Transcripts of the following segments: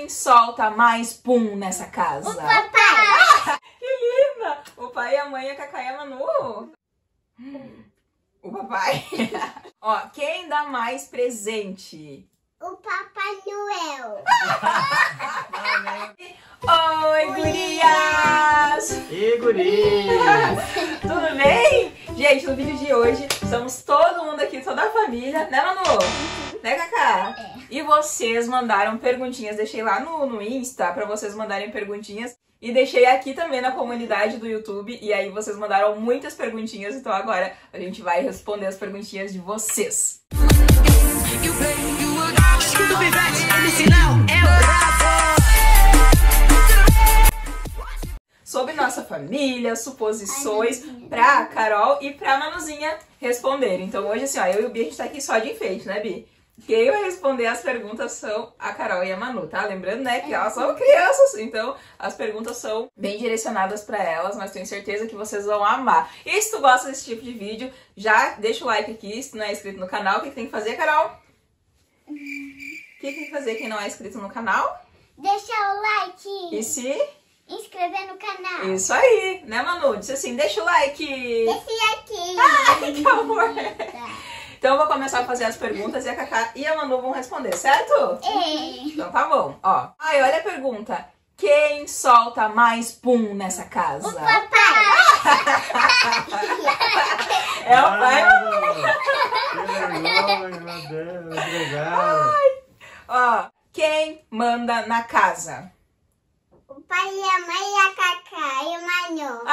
Quem solta mais pum nessa casa? O papai. Que linda! O pai e a mãe, a Cacá e a Manu. O papai. Ó, quem dá mais presente? O Papai Noel. Oi, gurias! E gurias! Tudo bem? Gente, no vídeo de hoje, estamos todo mundo aqui, toda a família, né, Manu? Né, Cacá? É. E vocês mandaram perguntinhas, deixei lá no Insta pra vocês mandarem perguntinhas. E deixei aqui também na comunidade do YouTube, e aí vocês mandaram muitas perguntinhas, então agora a gente vai responder as perguntinhas de vocês. Sobre nossa família, suposições pra Carol e pra Manuzinha responderem. Então hoje assim, ó, eu e o Bi, a gente tá aqui só de enfeite, né, Bi? Quem vai responder as perguntas são a Carol e a Manu, tá? Lembrando, né, que elas são crianças, então as perguntas são bem direcionadas pra elas, mas tenho certeza que vocês vão amar. E se tu gosta desse tipo de vídeo, já deixa o like aqui, se tu não é inscrito no canal, o que tem que fazer, Carol? O que tem que fazer quem não é inscrito no canal? Deixa o like. E se... inscrever no canal. Isso aí, né, Manu? Disse assim, deixa o like. Deixa aqui. Ai, que amor. Tá. Então eu vou começar a fazer as perguntas e a Cacá e a Manu vão responder, certo? É. Então tá bom, ó. Ai, olha a pergunta. Quem solta mais pum nessa casa? O papai. É o pai. Que vergonha, meu Deus, obrigado. Ó, quem manda na casa? O pai e a mãe e a Cacá e o Manu.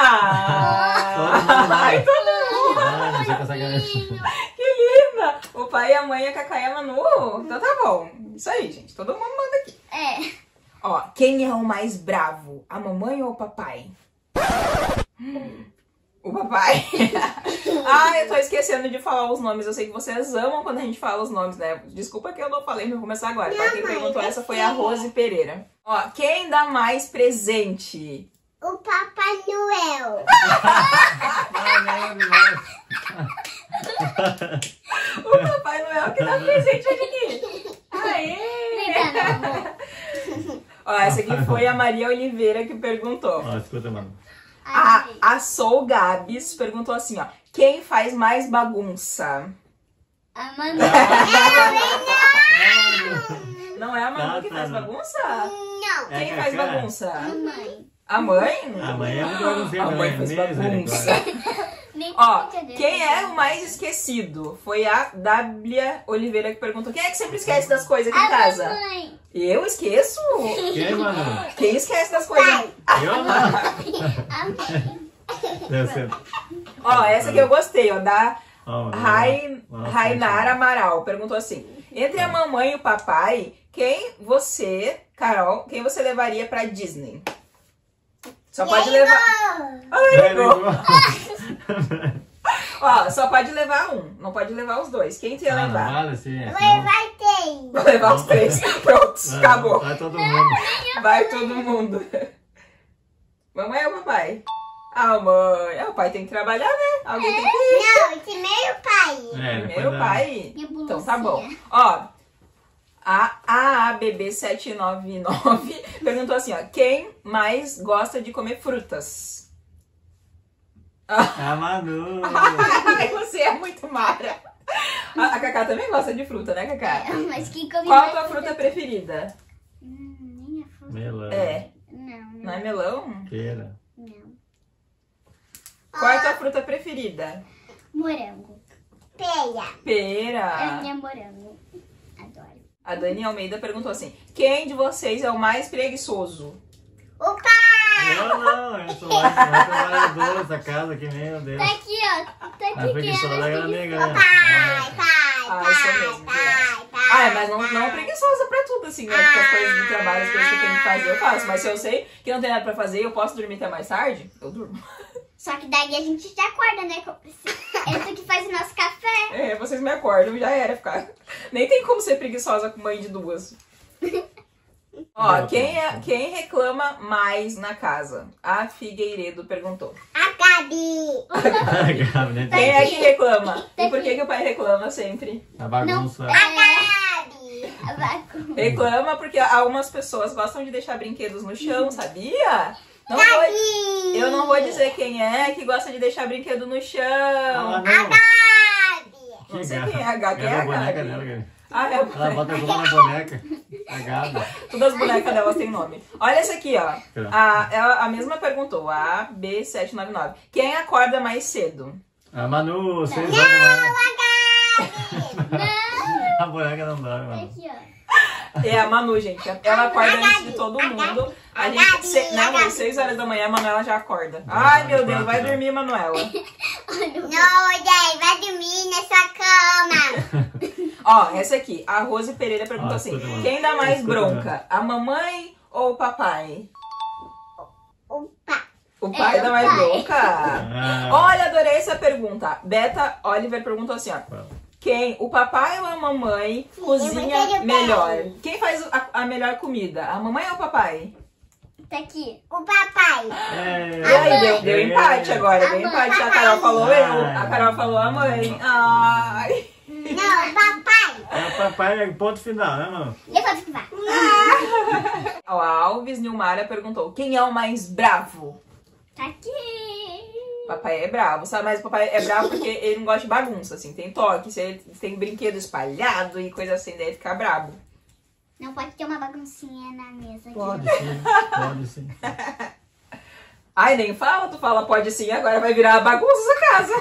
Ai, todo mundo. Ah, você consegue... Que linda! O pai, a mãe, a Cacá e a Manu. Então tá bom. Isso aí, gente. Todo mundo manda aqui. É. Ó, quem é o mais bravo? A mamãe ou o papai? O papai. Ah, eu tô esquecendo de falar os nomes. Eu sei que vocês amam quando a gente fala os nomes, né? Desculpa que eu não falei, mas vou começar agora, tá? Quem perguntou essa foi a Rose Pereira. Ó, quem dá mais presente? O Papai Noel. O Papai Noel que dá presente hoje aqui. Aê! Ó, essa aqui foi a Maria Oliveira que perguntou. Ó, escuta, mano. A Soul Gabs perguntou assim, ó. Quem faz mais bagunça? A Manu. Não é a Manu que faz bagunça? Não. Quem É faz Cacá. bagunça? A mãe. A mãe? A mãe é muito bagunceira. A mãe faz bagunça. Nem Ó, brincadeira. quem é o mais esquecido? Foi a Dáblia Oliveira que perguntou. Quem é que sempre esquece das coisas aqui em casa? A mãe. Eu esqueço? Quem, mano? Quem esquece das coisas? Eu não. A mãe. Deve ser. Ó, essa que eu gostei, ó, da Ó, Rainara Amaral. Perguntou assim, entre a mamãe e o papai, quem você, Carol, quem você levaria pra Disney? Só pode levar... Ó, só pode levar um, não pode levar os dois. Quem tu ia levar? Vale, sim. Vai ter. Vou levar os três. Pronto, acabou. Vai todo mundo. Vai todo mundo. Mamãe ou papai? Ah, mãe. Ah, o pai tem que trabalhar, né? Alguém tem que ir. Não, primeiro pai. Primeiro pai. E a Então tá bom. Lucinha. Ó, a AABB799 perguntou assim, ó. Quem mais gosta de comer frutas? A Manu. Ai, você é muito mara. A Cacá também gosta de fruta, né, Cacá? Mas quem come Qual a mais tua fruta preferida? Nem a fruta. Melão. É. Não, Não é melão? Pera. não. Qual é a tua fruta preferida? Morango. Pera. Pera. É morango. Adoro. A Dani Almeida perguntou assim, quem de vocês é o mais preguiçoso? O pai. Não, eu sou mais trabalhador dessa casa aqui, meu Deus. Tá aqui, ó. Tá aqui A preguiçosa ela nem ganha. Isso mesmo. Ah, mas não é preguiçosa pra tudo, assim, né? Porque as coisas do trabalho, as coisas que eu tenho que fazer, eu faço. Mas se eu sei que não tem nada pra fazer e eu posso dormir até mais tarde, eu durmo. Só que daí a gente já acorda, né? É tu que faz o nosso café. É, vocês me acordam, já era ficar. Nem tem como ser preguiçosa com mãe de duas. Ó, quem reclama mais na casa? A Figueiredo perguntou. A Gabi. Quem é que reclama? E por que o pai reclama sempre? A bagunça. A Gabi. Bagunça. Reclama porque algumas pessoas gostam de deixar brinquedos no chão, sabia? Eu não vou dizer quem é que gosta de deixar brinquedo no chão. Ah, não. Não sei quem é a Gabi. Quem é a boneca Gabi? dela, Gabi. Ah, é a Ela boneca. bota tudo na boneca. A Gabi. Todas as bonecas delas têm nome. Olha essa aqui, ó. Pronto. A mesma perguntou. A B799. Quem acorda mais cedo? A Manu, 6 horas da manhã. Não. A boneca não dorme, Manu. Aqui, ó. É a Manu, gente. Ela acorda antes de todo mundo. A gente, 6 horas da manhã, a Manuela já acorda. Ai, meu Deus, vai dormir, Manuela. Não, Dai, vai dormir nessa cama. Ó, essa aqui. A Rose Pereira perguntou assim: escuta, Manu. quem dá mais Escuta, bronca? A mamãe ou o papai? Opa. O pai É, dá o mais pai. bronca? Ah. Olha, adorei essa pergunta. Beta Oliver perguntou assim, ó. Fala. Quem, o papai ou a mamãe, eu cozinha vou ter o melhor? pai. Quem faz a melhor comida? A mamãe ou o papai? Tá aqui. O papai. É. E aí, deu empate agora, deu empate. A Carol falou eu, a Ai. Carol falou a mãe. Ai. Não, papai. É, papai é ponto final, né, Manu? Depois que vai. O Alves Nilmara perguntou, quem é o mais bravo? Tá aqui. Papai é bravo, sabe? Mas o papai é bravo porque ele não gosta de bagunça, assim. Tem toque, se ele tem brinquedo espalhado e coisa assim, daí ele fica bravo. Não pode ter uma baguncinha na mesa aqui. Pode sim, pode sim. Ai, nem fala, tu fala pode sim, agora vai virar bagunça essa casa.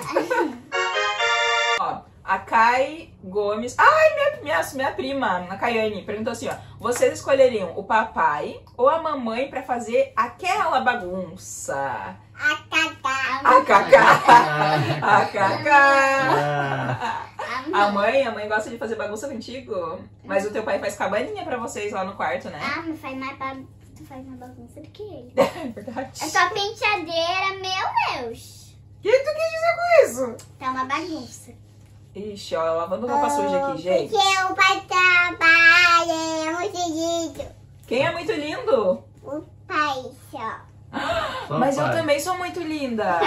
Ó, a Kai Gomes... Ai, minha prima, a Kaiane, perguntou assim, ó. Vocês escolheriam o papai ou a mamãe pra fazer aquela bagunça? A Cacá. A Cacá. A Ah, Cacá. A mãe gosta de fazer bagunça contigo? Mas o teu pai faz cabaninha pra vocês lá no quarto, né? Ah, mas faz mais tu faz mais bagunça do que ele. É verdade. A tua penteadeira, meu Deus. O que tu quis dizer com isso? Tá uma bagunça. Ixi, ó, lavando roupa suja aqui, gente. Porque o pai trabalha, é muito lindo. Quem é muito lindo? O pai só. só Mas eu pai. também sou muito linda.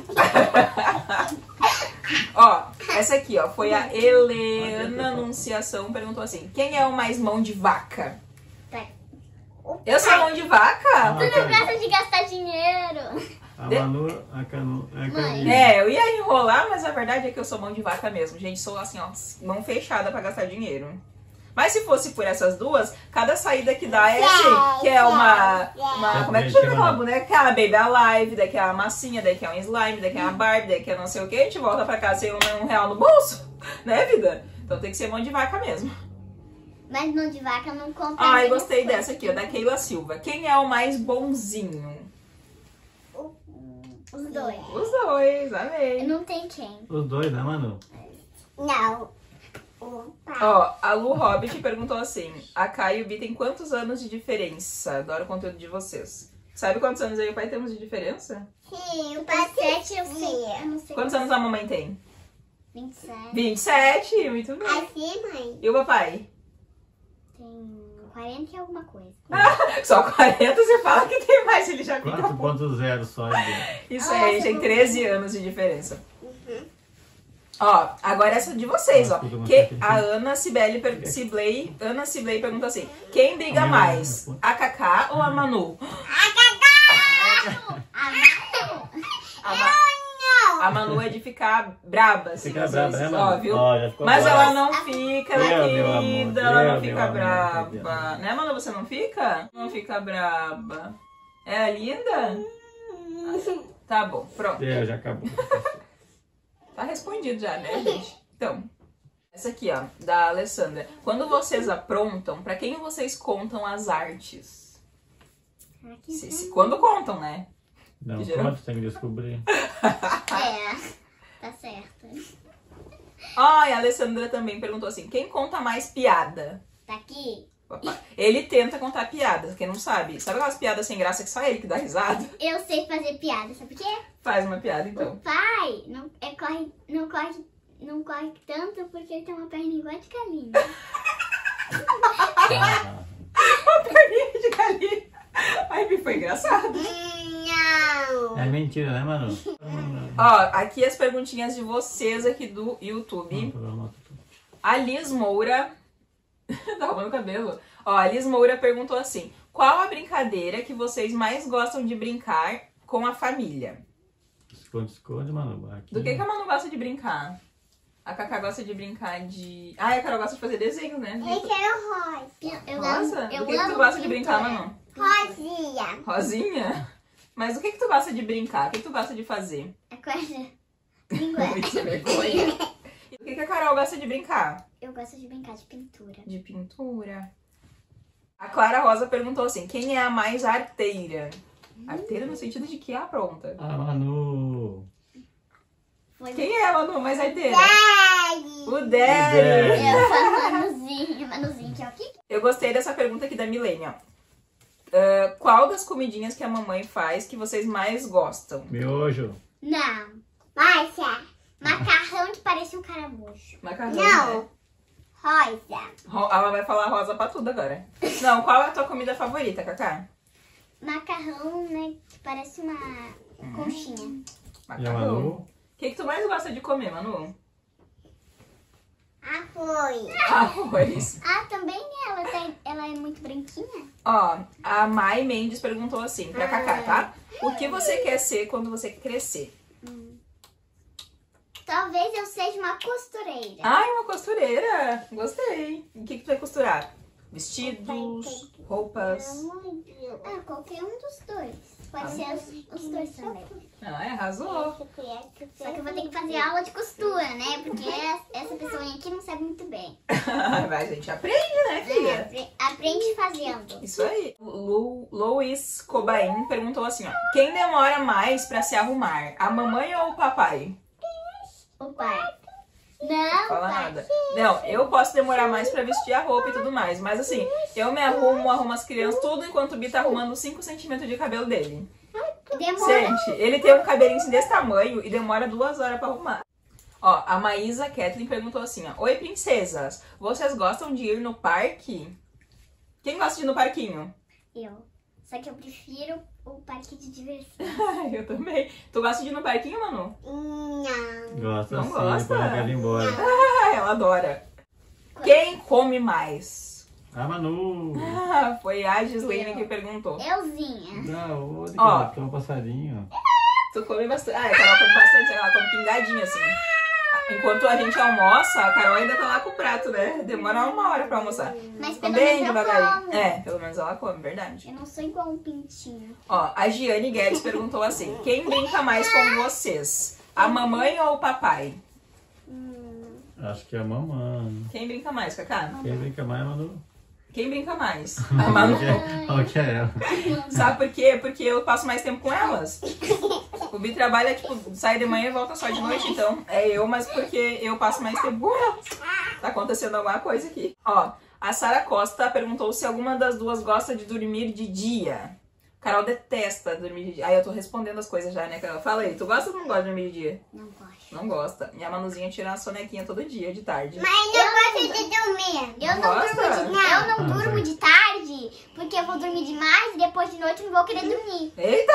Ó, essa aqui, ó, foi a Helena Anunciação, perguntou assim, quem é o mais mão de vaca? Eu sou mão de vaca? Tu não gosta de gastar dinheiro. A Manu, a Canu, a Camila. É, eu ia enrolar, mas a verdade é que eu sou mão de vaca mesmo. Gente, sou assim, ó, mão fechada pra gastar dinheiro. Mas se fosse por essas duas, cada saída que dá é assim, que é uma como é que chama aquela boneca? Que é a Baby Alive, daí que é a massinha, daí que é um slime, daí que é a Barbie, daí que é não sei o que, a gente volta pra casa sem um real no bolso, né, vida? Então tem que ser mão de vaca mesmo. Mas mão de vaca não compra. Ai, menos gostei coisa. dessa aqui, ó, da Keila Silva. Quem é o mais bonzinho? Os dois. Os dois, amei. Não tem quem. Os dois, né, Manu? Não. O pai. Ó, a Lu Hobbit perguntou assim, a Kai e o Bi tem quantos anos de diferença? Adoro o conteúdo de vocês. Sabe quantos anos aí o pai temos de diferença? Sim, o pai 7, eu sei. Eu não sei. Quantos anos a mamãe tem? 27. 27, muito bem. Assim, mãe. E o papai? Tem 40 e alguma coisa. Só 40, você fala que tem mais, ele já fica... 4.0 só. Isso aí, tem 13 anos de diferença. Ó, agora essa de vocês, ó. Que a Ana Ciblei pergunta assim, quem briga mais? A Cacá ou a Manu? A Manu é de ficar braba, assim, Fica às braba, vezes, né, ó, Manu? viu? Ó, já ficou Mas brava. ela não fica, Meu, meu querida, amor, ela não meu fica amor, braba. Né, Manu, você não fica? Não fica braba. É linda? Tá bom, pronto. Já acabou. Tá respondido já, né, gente? Então, essa aqui, ó, da Alessandra. Quando vocês aprontam, pra quem vocês contam as artes? Quando contam, né? Não, Geral. pronto, tem que descobrir. É, tá certo. Ó, e a Alessandra também perguntou assim, quem conta mais piada? Tá aqui. Ele tenta contar piadas, quem não sabe. Sabe aquelas piadas sem graça que só ele que dá risada? Eu sei fazer piada, sabe por quê? Faz uma piada, O então. pai não corre tanto porque ele tem uma perna igual a de galinha. Uma perninha de galinha. Ai, me foi engraçado. Não. É mentira, né, Manu? Ó, aqui as perguntinhas de vocês aqui do YouTube. A Liz Moura Tá arrumando o cabelo? Ó, a Liz Moura perguntou assim: qual a brincadeira que vocês mais gostam de brincar com a família? Esconde, Manu. Aqui. Do que a Manu gosta de brincar? A Cacá gosta de brincar de... Ah, e a Carol gosta de fazer desenhos, né? Eu quero rosa. Rosa? Do que tu gosta de brincar, Manu? Rosinha. Rosinha? Mas o que tu gosta de brincar? O que tu gosta de fazer? A coisa. Muita vergonha. E do que a Carol gosta de brincar? Eu gosto de brincar de pintura. De pintura. A Clara Rosa perguntou assim: quem é a mais arteira? Arteira no sentido de que é a pronta. Ah, Manu. Foi Quem é a Manu mais arteira? Daddy. O Daddy. Eu falo Manuzinho. Manuzinho, que é o quê? Eu gostei dessa pergunta aqui da Milênia. Qual das comidinhas que a mamãe faz que vocês mais gostam? Miojo. Não. Márcia. Macarrão que parece um caramujo. Macarrão, Não. né? Rosa. Ela vai falar rosa pra tudo agora. Não, qual é a tua comida favorita, Cacá? Macarrão, né? Que parece uma conchinha. E a Macarrão. Manu? O que tu mais gosta de comer, Manu? Arroz. Arroz. Ah, também ela é muito branquinha? Ó, a Mai Mendes perguntou assim pra Cacá, tá? O que você quer ser quando você crescer? Talvez eu seja uma costureira. Ai, uma costureira. Gostei. O que tu vai costurar? Vestidos, roupas. Ah, qualquer um dos dois. Pode ser os dois também. Ah, arrasou. Só que eu vou ter que fazer aula de costura, né? Porque essa pessoa aqui não sabe muito bem. Mas a gente aprende, né, filha? Aprende fazendo. Isso aí. Luiz Cobain perguntou assim, ó. Quem demora mais pra se arrumar? A mamãe ou o papai? O pai. Não, Fala pai. nada. Não, eu posso demorar mais pra vestir a roupa e tudo mais. Mas assim, eu me arrumo as crianças, tudo enquanto o Bi tá arrumando 5 centímetros de cabelo dele. Demora. Gente, ele tem um cabelinho assim desse tamanho e demora 2 horas pra arrumar. Ó, a Maísa Kathleen perguntou assim, ó. Oi, princesas. Vocês gostam de ir no parque? Quem gosta de ir no parquinho? Eu. Só que eu prefiro o parque de diversão. Eu também. Tu gosta de ir no parquinho, Manu? Não. Gosta Não sim, gosta? pode levar ele embora. Ah, ela adora. Quem come mais? Ah, Manu. Foi a Gislaine que perguntou. Euzinha. Da onde que Ó. ela tem um passarinho? Tu come bastante. Ah, a Carol come bastante, ela come pingadinho assim. Enquanto a gente almoça, a Carol ainda tá lá com o prato, né? Demora 1 hora pra almoçar. Mas pelo Bem menos eu devagarinho. como. É, pelo menos ela come, verdade. Eu não sou igual um pintinho. Ó, a Giane Guedes perguntou assim: quem brinca mais com vocês? A mamãe ou o papai? Acho que é a mamãe. Quem brinca mais, Cacá? Quem brinca mais, Manu? Quem brinca mais? A Manu. Olha que é ela. Sabe por quê? Porque eu passo mais tempo com elas. O Bi trabalha, tipo, sai de manhã e volta só de noite, então é eu, mas porque eu passo mais tempo com elas. Tá acontecendo alguma coisa aqui. Ó, a Sara Costa perguntou se alguma das duas gosta de dormir de dia. Carol detesta dormir de dia. Aí eu tô respondendo as coisas já, né, Carol? Fala aí, tu gosta ou não gosta de dormir de dia? Não gosto. Não gosta. Minha Manuzinha tira uma sonequinha todo dia, de tarde. Mas eu gosto de dormir. Eu não Gosta? durmo de Eu não durmo de tarde, porque eu vou dormir demais e depois de noite eu não vou querer dormir. Eita!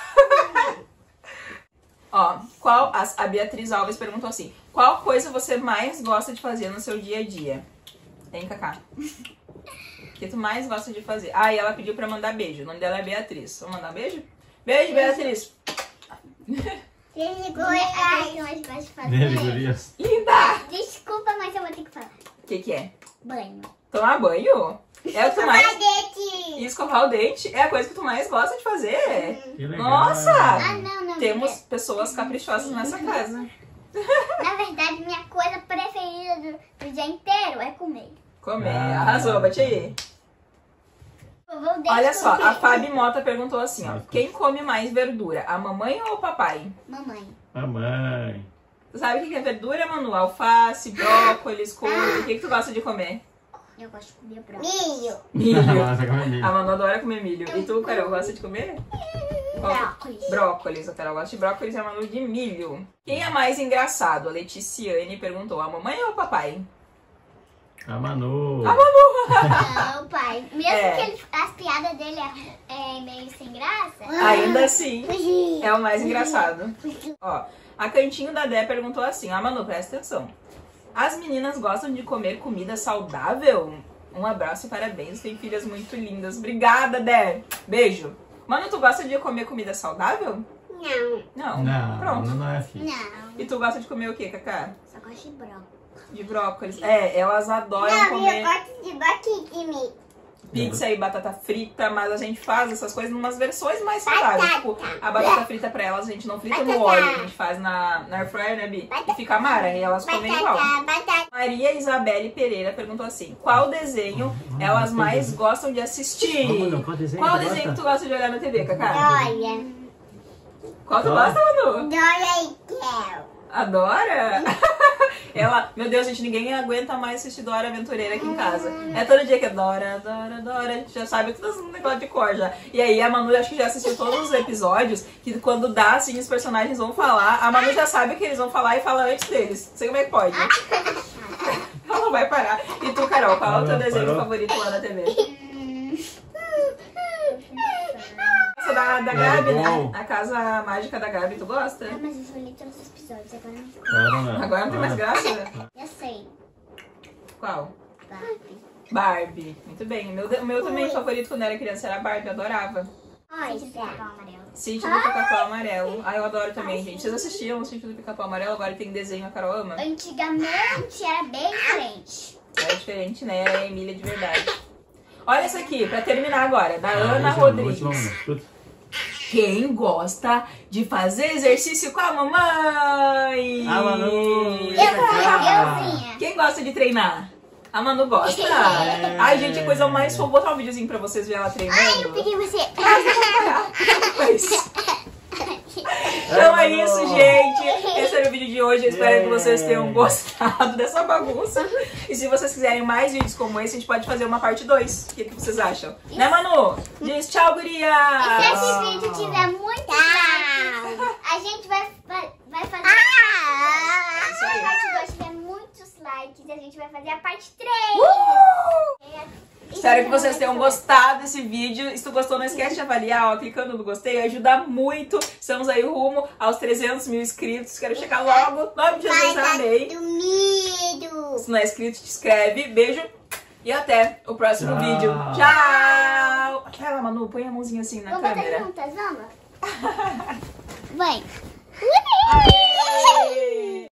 Ó, a Beatriz Alves perguntou assim: qual coisa você mais gosta de fazer no seu dia a dia? Hein, Cacá? O que tu mais gosta de fazer? Ah, e ela pediu pra mandar beijo. O nome dela é Beatriz. Vamos mandar beijo? Beijo, Beatriz! Que eu mais gosto de Nele, fazer. gurias. Linda! Desculpa, mas eu vou ter que falar. O que é? Banho. Tomar banho? É o que tu mais... E Cadete. escovar o dente? É a coisa que tu mais gosta de fazer? Que legal. Nossa! Ah, não. Temos pessoas caprichosas nessa casa. Na verdade, minha coisa preferida do dia inteiro é comer. Comer. Ah. Arrasou, bate aí. Eu vou deixar Olha só, comer. a Fabi Mota perguntou assim, ó. Quem come mais verdura? A mamãe ou o papai? Mamãe. Mamãe. Tu sabe o que é verdura, Manu? Alface, brócolis, couve. O que tu gosta de comer? Eu gosto de comer milho. Milho. Nossa, como é milho. A Manu adora comer milho. E tu, Carol, gosta de comer? Qual? Brócolis. Brócolis. A Carol gosta de brócolis e a Manu de milho. Quem é mais engraçado? A Leticiane perguntou. A mamãe ou o papai? A Manu. Não, pai. Mesmo É. que as piadas dele é meio sem graça. Ainda assim, é o mais engraçado. Ó, a Cantinho da Dé perguntou assim. Ah, Manu, presta atenção. As meninas gostam de comer comida saudável? Um abraço e parabéns, tem filhas muito lindas. Obrigada, Dé. Beijo. Mano, tu gosta de comer comida saudável? Não. Não? Pronto. Não é filho. Não. E tu gosta de comer o quê, Cacá? Só gosto de brócolis. De brócolis. É, elas adoram Não, eu comer gosto de brócolis. pizza e batata frita, mas a gente faz essas coisas em umas versões mais saudáveis. Tipo, a batata frita pra elas a gente não frita no óleo, a gente faz na air fryer, né, Bi? E fica amara, e elas comem igual. Maria Isabelle Pereira perguntou assim: qual desenho elas mais gostam de assistir? Qual desenho tu gosta de olhar na TV, Cacá? Olha. Qual tu gosta, Manu? Dora e Kel. Adora? Ela, meu Deus, gente, ninguém aguenta mais assistir Dora Aventureira aqui em casa. É todo dia que é Dora, a gente já sabe todos os negócios de cor já. E aí a Manu acho que já assistiu todos os episódios, que quando dá, assim, os personagens vão falar, a Manu já sabe o que eles vão falar e fala antes deles. Não sei como é que pode. Ela não vai parar. E tu, Carol, qual é o teu desenho favorito lá na TV? Essa da Gabi, né? A Casa Mágica da Gabi, tu gosta? Ah, mas eu só li todos os episódios, agora não. Agora não tem mais graça? Eu sei. Qual? Barbie. Barbie. Muito bem. O meu também favorito quando era criança era Barbie, eu adorava. Olha, Pica-Pau Amarelo. Sítio do Pica-Pau Amarelo. Ah, eu adoro também, gente. Vocês assistiam o Sítio do Pica-Pau Amarelo? Agora tem desenho, a Carol ama. Antigamente era bem diferente. Era diferente, né? Era a Emília de verdade. Olha essa aqui, pra terminar agora, da Ana Rodrigues. Quem gosta de fazer exercício com a mamãe? A Manu! Euzinha. Quem gosta de treinar? A Manu gosta. Ai, gente, coisa mais fofa. Vou botar um videozinho pra vocês verem ela treinando. Ai, eu peguei você. Mas... Então é isso, gente. Esse era o vídeo de hoje. Eu espero que vocês tenham gostado dessa bagunça. E se vocês quiserem mais vídeos como esse, a gente pode fazer uma parte 2. O que vocês acham? Né, Manu? Diz tchau, guria! E se esse vídeo tiver muito likes, a gente vai fazer... Se a parte 2 tiver muitos likes, a gente vai fazer a parte 3. Espero que vocês tenham gostado desse vídeo. Se tu gostou, não esquece de avaliar, ó, clicando no gostei, ajuda muito. Estamos aí rumo aos 300 mil inscritos. Quero chegar logo. Nome de Jesus, amém. Se não é inscrito, te inscreve. Beijo e até o próximo vídeo. Tchau! Aquela, Manu, põe a mãozinha assim na câmera. Vamos bater juntas, vamos? Vai. Aê!